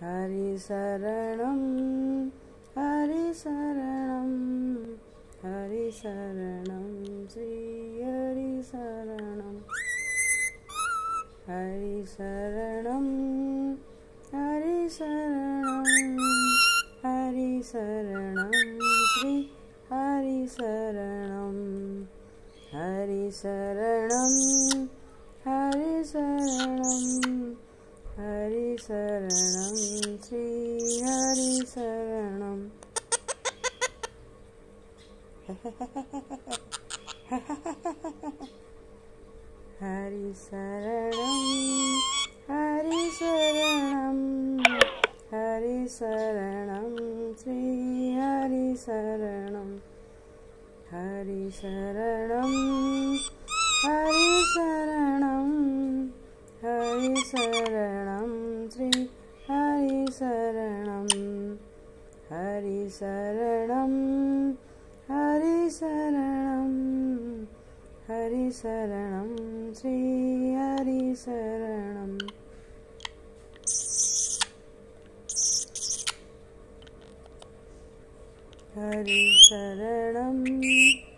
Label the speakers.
Speaker 1: हरिशरणं हरिशरणं हरिशरणं श्रीहरिशरणं हरिशरणं हरिशरणं हरिशरणं Shri हरिशरणं हरिशरणं हरिशरणं हरिशरणं Shri हरिशरणं हरिशरणं हरिशरणं हरिशरणं Shri हरिशरणं हरिशरणं हरिशरणं हरिशरणं Shri हरिशरणं हरिशरणं हरिशरणं हरिशरणं Shri हरिशरणं हरिशरणं